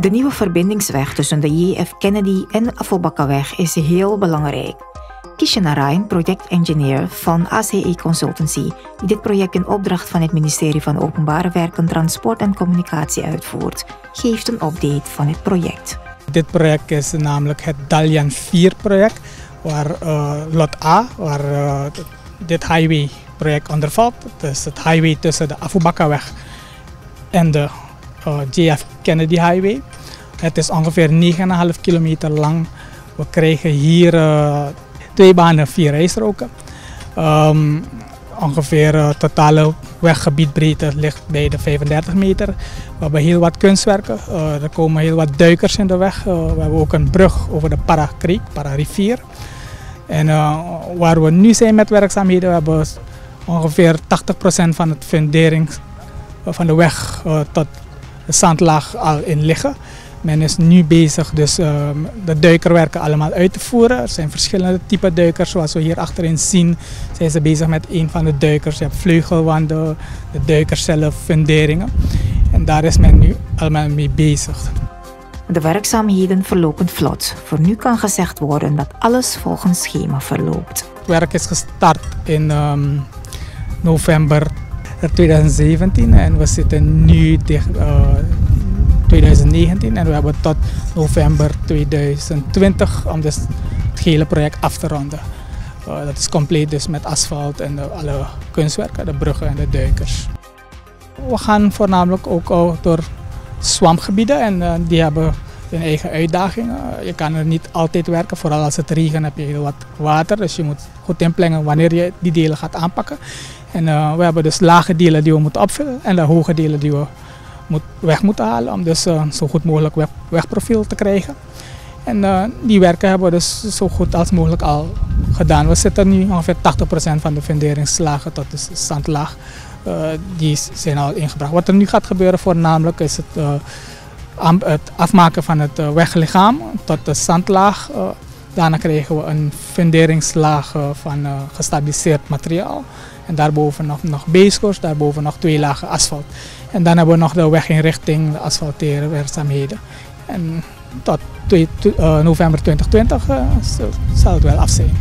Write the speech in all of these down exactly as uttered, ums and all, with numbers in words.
De nieuwe verbindingsweg tussen de J F Kennedy en de Afobakaweg is heel belangrijk. Kisha Narayan, projectengineer van A C E Consultancy, die dit project in opdracht van het ministerie van Openbare Werken, Transport en Communicatie uitvoert, geeft een update van het project. Dit project is namelijk het Dalian vier project, waar uh, lot A, waar uh, dit highway project onder valt. Dus het highway tussen de Afobakaweg en de uh, J F Kennedy Highway. Het is ongeveer negen komma vijf kilometer lang. We krijgen hier uh, twee banen, vier rijstroken. Um, ongeveer uh, totale weggebiedbreedte ligt bij de vijfendertig meter. We hebben heel wat kunstwerken. Uh, er komen heel wat duikers in de weg. Uh, we hebben ook een brug over de Para Creek, Para rivier. En uh, waar we nu zijn met werkzaamheden, we hebben ongeveer tachtig procent van het fundering van de weg uh, tot de zandlaag al in liggen. Men is nu bezig dus uh, de duikerwerken allemaal uit te voeren. Er zijn verschillende typen duikers, zoals we hier achterin zien. Zijn ze bezig met een van de duikers. Je hebt vleugelwanden, de duikers zelf, funderingen. En daar is men nu allemaal mee bezig. De werkzaamheden verlopen vlot. Voor nu kan gezegd worden dat alles volgens schema verloopt. Het werk is gestart in um, november twintig zeventien en we zitten nu tegen uh, twintig negentien en we hebben tot november twintig twintig om dus het hele project af te ronden. Uh, dat is compleet dus met asfalt en de, alle kunstwerken, de bruggen en de duikers. We gaan voornamelijk ook uh, door swampgebieden en uh, die hebben hun eigen uitdagingen. Je kan er niet altijd werken, vooral als het regent heb je heel wat water, dus je moet goed inplannen wanneer je die delen gaat aanpakken. En uh, we hebben dus lage delen die we moeten opvullen en de hoge delen die we moet, weg moeten halen om dus uh, zo goed mogelijk weg, wegprofiel te krijgen. En uh, die werken hebben we dus zo goed als mogelijk al gedaan. We zitten nu ongeveer tachtig procent van de funderingslagen tot de zandlaag. Uh, die zijn al ingebracht. Wat er nu gaat gebeuren voornamelijk is het, uh, het afmaken van het uh, weglichaam tot de zandlaag. Uh, daarna krijgen we een funderingslaag uh, van uh, gestabiliseerd materiaal. En daarboven nog, nog basecourse, daarboven nog twee lagen asfalt. En dan hebben we nog de weginrichting, de asfalteren werkzaamheden. En tot uh, november twintig twintig uh, zal het wel af zijn.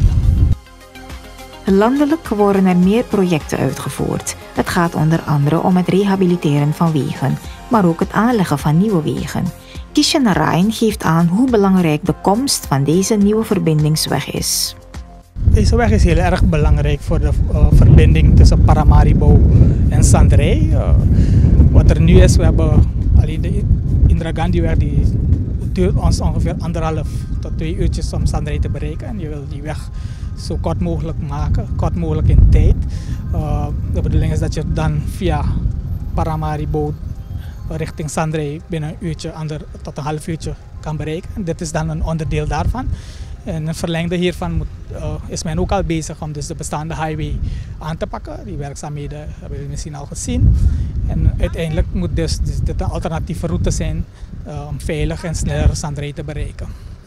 Landelijk worden er meer projecten uitgevoerd. Het gaat onder andere om het rehabiliteren van wegen, maar ook het aanleggen van nieuwe wegen. Kisha Narayan geeft aan hoe belangrijk de komst van deze nieuwe verbindingsweg is. Deze weg is heel erg belangrijk voor de uh, verbinding tussen Paramaribo en Sandrey. Uh, wat er nu is, we hebben alleen de Indira Gandhi-weg, die duurt ons ongeveer anderhalf tot twee uurtjes om Sandrey te bereiken. En je wil die weg zo kort mogelijk maken, kort mogelijk in tijd. Uh, de bedoeling is dat je dan via Paramaribo richting Sandrey binnen een uurtje, ander, tot een half uurtje kan bereiken. En dit is dan een onderdeel daarvan. En een verlengde hiervan moet, uh, is men ook al bezig om dus de bestaande highway aan te pakken. Die werkzaamheden hebben jullie misschien al gezien. En uiteindelijk moet dus, dus dit een alternatieve route zijn uh, om veilig en sneller Sandrey te bereiken.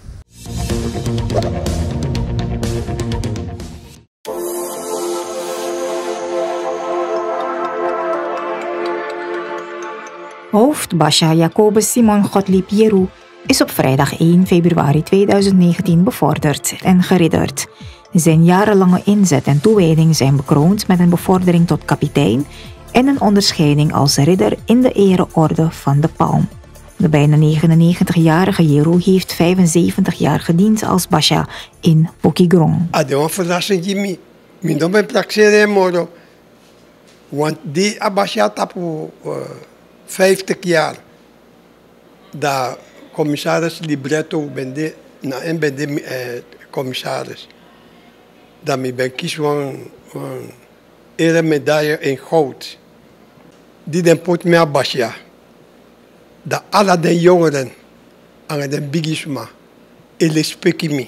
Hoofd Basha Jacobus Simon Gottlieb Jeroen is op vrijdag één februari tweeduizend negentien bevorderd en geridderd. Zijn jarenlange inzet en toewijding zijn bekroond met een bevordering tot kapitein en een onderscheiding als ridder in de ereorde van de Palm. De bijna negenennegentigjarige Jeroen heeft vijfenzeventig jaar gediend als Basha in Bokigong. Adon verrassing Jimmy, mijn naam is Praxere Moro, want die Basha tapu vijftig jaar. Da commissaris Libretto ben de na en ben de eh, commissaris. Dat ik ben kies van een eremedaille in goud. Die den pot me Basha. Dat alle de jongeren aan de bigisma en respecte me.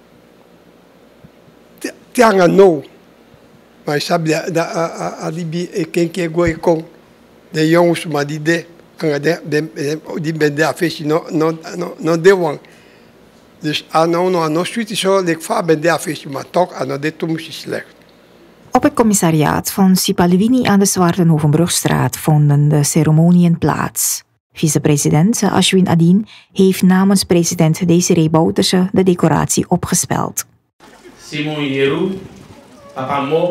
Tianga no. Maar ik heb dat alibi ik ken keer gooi kom. De jongens maar die de die ben de affiche no no no no de one. Dus aan no aan no suite zo ik vaar ben de affiche maar toch aan de toen is slecht. Op het commissariaat van Sipaliwini aan de Zwartenhovenbrugstraat vonden de ceremoniën plaats. Vicepresident Ashwin Adin heeft namens president Desiree Bouterse de decoratie opgespeld. Simon Yeru, Papa Mo.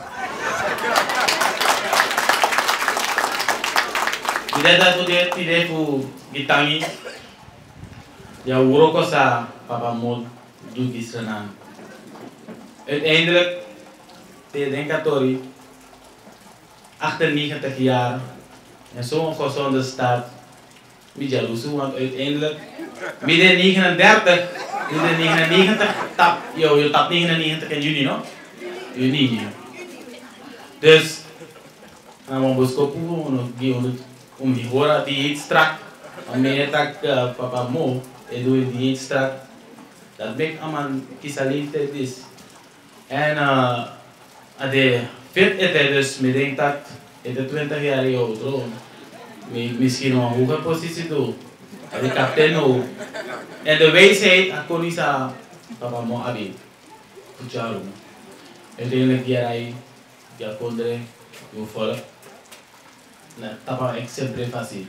Tidak tu dia tidak fu gitangi. Ya uroko sa Papa Mo doet die stranan. Uiteindelijk, de denkatori, achtennegentig jaar, en zo'n gezonde staat, met jaloezie, want uiteindelijk, midden negenendertig, midden negenennegentig, tap, yo, je tap negenennegentig in juni, no? Juni, dus, nou, we moeten kopen, om die horen die heet strak, om meer tak Papa Mo, en doe die heet strak, dat maakt allemaal kies leeftijd is. En uh, de fit is hij dus, ik denk dat in de twintig jaar oud, misschien nog een hoge positie doen, de kapitein ook. En de wijsheid, ik kon niet zeggen, Papa Mo abi, goed jaren. Uiteindelijk hier hij, ja kondre, je volk, na tapa exemple facile.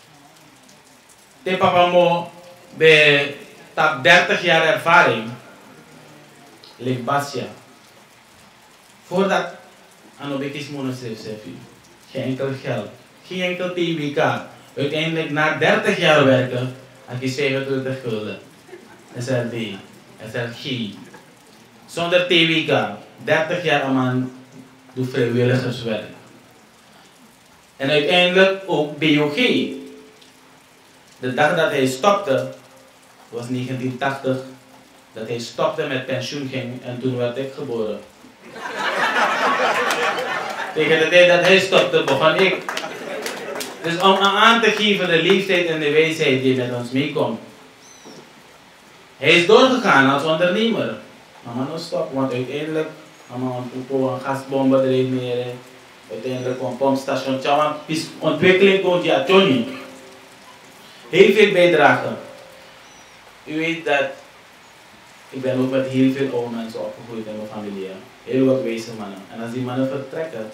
De Papa Mo, bij tap dertig jaar ervaring, ligt Basja. Voordat Anobekis monoschrift zegt, geen enkel geld, geen enkel T W K. Uiteindelijk na dertig jaar werken, had je zevenentwintig gulden. S R D, S R G. Zonder T W K, dertig jaar een man doet vrijwilligerswerk. En uiteindelijk ook B O G. De dag dat hij stopte, was negentien tachtig, dat hij stopte met pensioen ging en toen werd ik geboren. Tegen de tijd dat hij stopte, begon ik. Dus om aan te geven de leeftijd en de wijsheid die met ons meekomt. Hij is doorgegaan als ondernemer. Maar nog stop, want uiteindelijk, een gasbouwbedrijf meer, uiteindelijk een pompstation, een ontwikkeling komt ja, Tony. Heel veel bijdragen. U weet dat ik ben ook met heel veel oude mensen opgegroeid in mijn familie. Heel wat wijze mannen. En als die mannen vertrekken,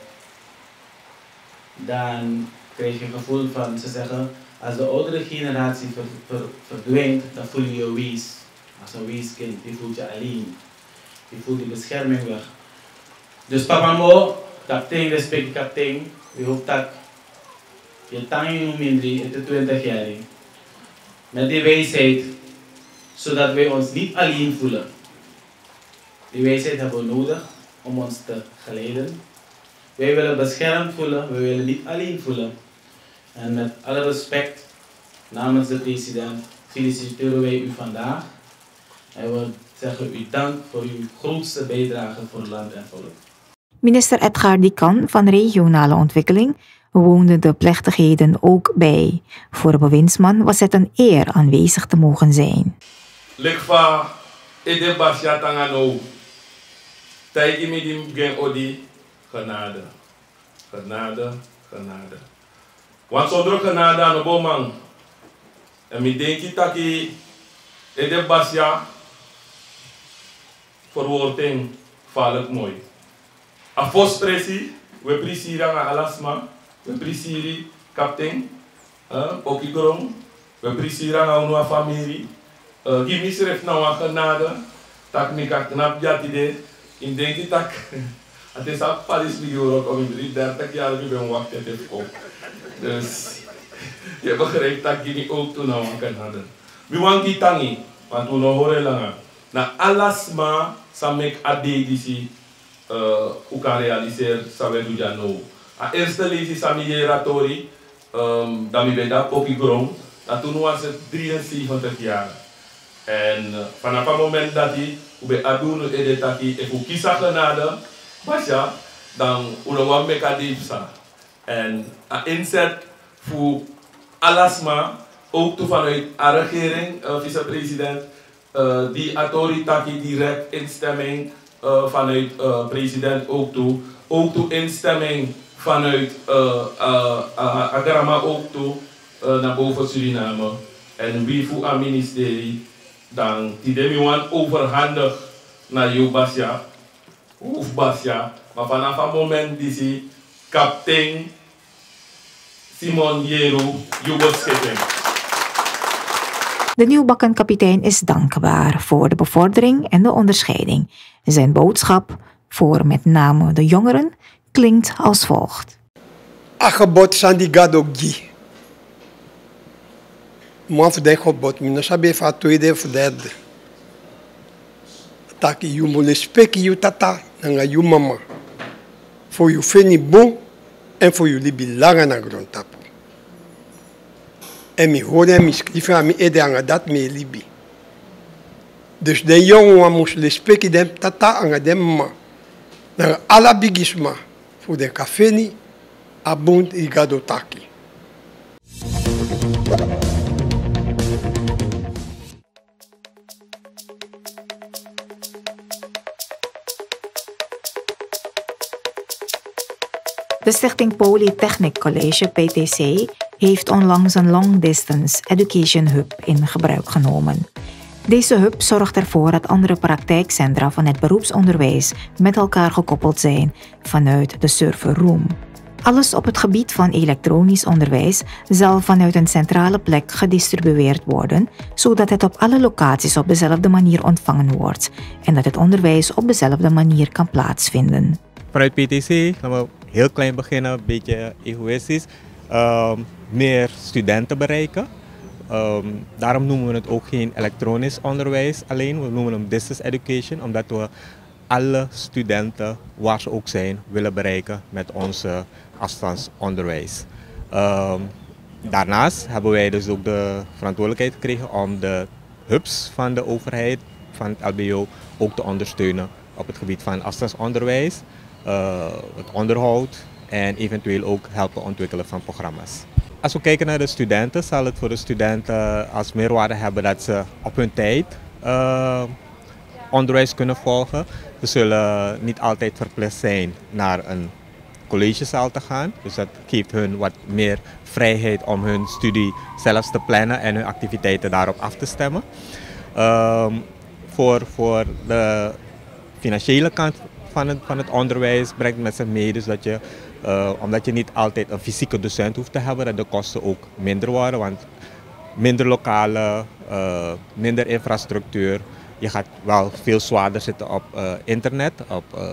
dan krijg je een gevoel van, ze zeggen, als de oudere generatie ver, ver, verdwijnt, dan voel je je wees. Als een weeskind, die voelt je alleen. Die voelt die bescherming weg. Dus Papa Mo, kapitein, respect kapitein, we hopen dat je tang in mindri, in de twintig jaar, met die wijsheid, zodat wij ons niet alleen voelen. Die wijsheid hebben we nodig om ons te geleiden. Wij willen beschermd voelen, we willen niet alleen voelen. En met alle respect, namens de president, feliciteren wij u vandaag. En we zeggen u dank voor uw grootste bijdrage voor land en volk. Minister Edgar Dikan van Regionale Ontwikkeling woonde de plechtigheden ook bij. Voor de bewindsman was het een eer aanwezig te mogen zijn. Lekva ede basja tangano. Taigi midim gen odi genade. Genade, genade. Want zonder genade aan de boman. En mi denki taki ede basja verwoording valk mooi. A fos presi, we prisira nga alasma, we prisiri kapten, okigrom, we prisira nga unua familie. Uh, Give me schrift nou aan genade, tak mi ka knap jatide, in denki tak, het is al palis liguro om in drie dertig jaar nu ben wacht het heeft ook. Dus, je begrijpt dat je niet ook toen nou aan genade. We want die tangi, want we nog horen langer. Na alasma, samek adedisi, hoe kan realiseren, samen doe je nou. A eerste lees sami ratori, dan mi ben daar poki grond, dat toen was het drieënzeventig jaar. En uh, vanaf het moment dat hij ube adunu edetaki e fu kisa genade, basja, dan unawa meka diepsa. En a inzet voor alasma, ook toe vanuit de regering, uh, vicepresident, uh, die autoriteit direct instemming uh, vanuit uh, president ook toe, ook toe instemming vanuit uh, uh, uh, Agrama ook toe uh, naar boven Suriname. En wie voor het ministerie dan die demiwan overhandig naar jou Basja, of Basja, maar vanaf het moment die ze kapitein Simon Jeru jubelschikking. De nieuwbakken kapitein is dankbaar voor de bevordering en de onderscheiding. Zijn boodschap, voor met name de jongeren, klinkt als volgt. Akgebod sandigado gi. Maf de gebod, mina sabe fa tweede of derde. Taki you mo respect you tata, nanga you mama. Voor you feni bon en voor you libi langa na grondtap. En mi hoorde en mi schrijven aan mi ede aan dat me libi. Dus de jongen moest respecten dem tata aan dem mama. Na alla bigisma voor de kafeni abund igado taki. De Stichting Polytechnic College, P T C, heeft onlangs een Long Distance Education Hub in gebruik genomen. Deze hub zorgt ervoor dat andere praktijkcentra van het beroepsonderwijs met elkaar gekoppeld zijn vanuit de serverroom. Alles op het gebied van elektronisch onderwijs zal vanuit een centrale plek gedistribueerd worden, zodat het op alle locaties op dezelfde manier ontvangen wordt en dat het onderwijs op dezelfde manier kan plaatsvinden. Vanuit P T C, laten we heel klein beginnen, een beetje egoïstisch, um, meer studenten bereiken. Um, daarom noemen we het ook geen elektronisch onderwijs alleen, we noemen hem distance education, omdat we alle studenten, waar ze ook zijn, willen bereiken met onze afstandsonderwijs. Um, daarnaast hebben wij dus ook de verantwoordelijkheid gekregen om de hubs van de overheid, van het L B O, ook te ondersteunen op het gebied van afstandsonderwijs, uh, het onderhoud en eventueel ook helpen ontwikkelen van programma's. Als we kijken naar de studenten, zal het voor de studenten als meerwaarde hebben dat ze op hun tijd uh, onderwijs kunnen volgen. Ze zullen niet altijd verplicht zijn naar een collegezaal te gaan. Dus dat geeft hun wat meer vrijheid om hun studie zelfs te plannen en hun activiteiten daarop af te stemmen. Um, voor, voor de financiële kant van het, van het onderwijs brengt met zich mee dus dat je, uh, omdat je niet altijd een fysieke docent hoeft te hebben, dat de kosten ook minder worden. Want minder lokalen, uh, minder infrastructuur. Je gaat wel veel zwaarder zitten op uh, internet, op uh,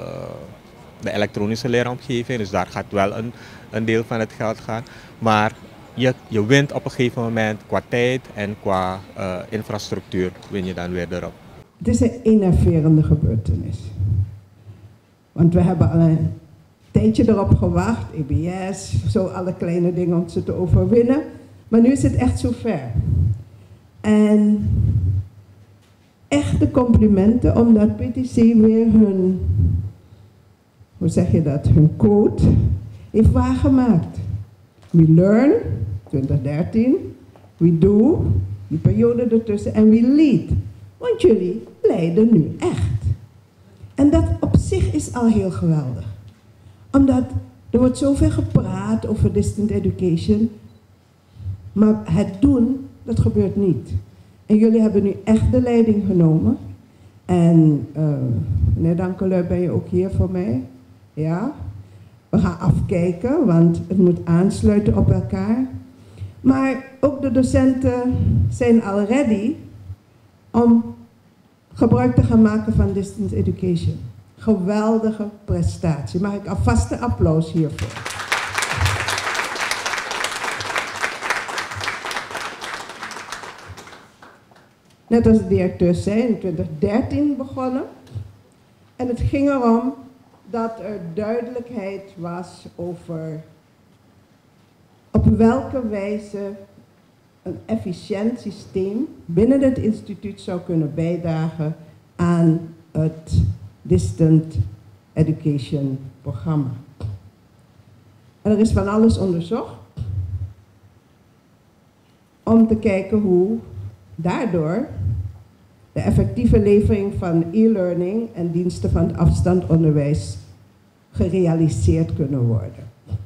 de elektronische leeromgeving. Dus daar gaat wel een, een deel van het geld gaan. Maar je, je wint op een gegeven moment qua tijd en qua uh, infrastructuur win je dan weer erop. Het is een innoverende gebeurtenis. Want we hebben al een tijdje erop gewacht, E B S, zo alle kleine dingen om ze te overwinnen. Maar nu is het echt zover. En echte complimenten, omdat P T C weer hun, hoe zeg je dat, hun code heeft waargemaakt. We learn, twintig dertien, we do, die periode ertussen, en we lead. Want jullie leiden nu echt. En dat op zich is al heel geweldig. Omdat er wordt zoveel gepraat over distant education, maar het doen, dat gebeurt niet. En jullie hebben nu echt de leiding genomen. En uh, meneer Dankelui, ben je ook hier voor mij? Ja. We gaan afkijken, want het moet aansluiten op elkaar. Maar ook de docenten zijn al ready om gebruik te gaan maken van distance education. Geweldige prestatie. Mag ik alvast een applaus hiervoor? Net als de directeur zei, in twintig dertien begonnen. En het ging erom dat er duidelijkheid was over op welke wijze een efficiënt systeem binnen het instituut zou kunnen bijdragen aan het distant education programma. En er is van alles onderzocht om te kijken hoe daardoor de effectieve levering van e-learning en diensten van het afstandonderwijs gerealiseerd kunnen worden.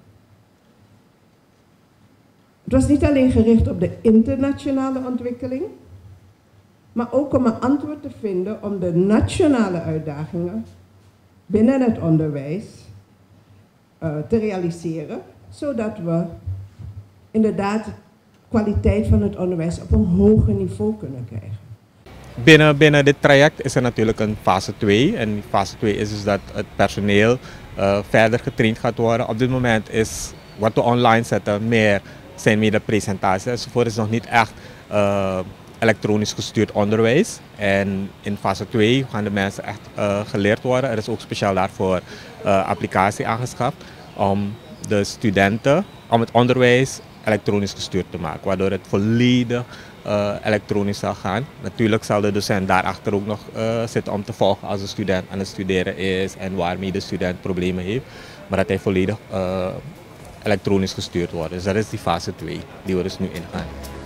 Het was niet alleen gericht op de internationale ontwikkeling, maar ook om een antwoord te vinden om de nationale uitdagingen binnen het onderwijs uh, te realiseren, zodat we inderdaad kwaliteit van het onderwijs op een hoger niveau kunnen krijgen. Binnen, binnen dit traject is er natuurlijk een fase twee. En fase twee is dus dat het personeel uh, verder getraind gaat worden. Op dit moment is wat we online zetten meer zijn meer de presentaties. Enzovoort is nog niet echt uh, elektronisch gestuurd onderwijs. En in fase twee gaan de mensen echt uh, geleerd worden. Er is ook speciaal daarvoor uh, applicatie aangeschaft om de studenten, om het onderwijs elektronisch gestuurd te maken. Waardoor het volledig uh, elektronisch zal gaan. Natuurlijk zal de docent daarachter ook nog uh, zitten om te volgen als de student aan het studeren is en waarmee de student problemen heeft. Maar dat hij volledig uh, elektronisch gestuurd wordt. Dus dat is die fase twee die we dus nu ingaan.